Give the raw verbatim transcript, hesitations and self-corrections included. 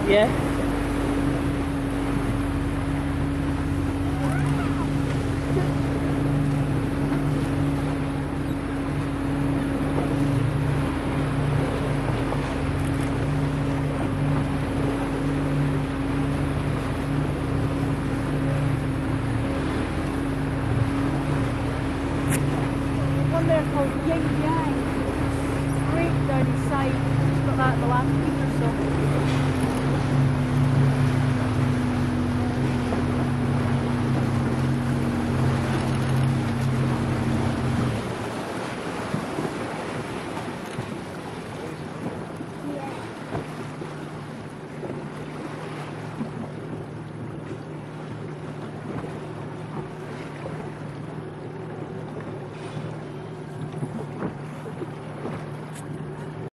Yeah. One there called Yin Yang. Straight down the side. It's got that in the landscape or something.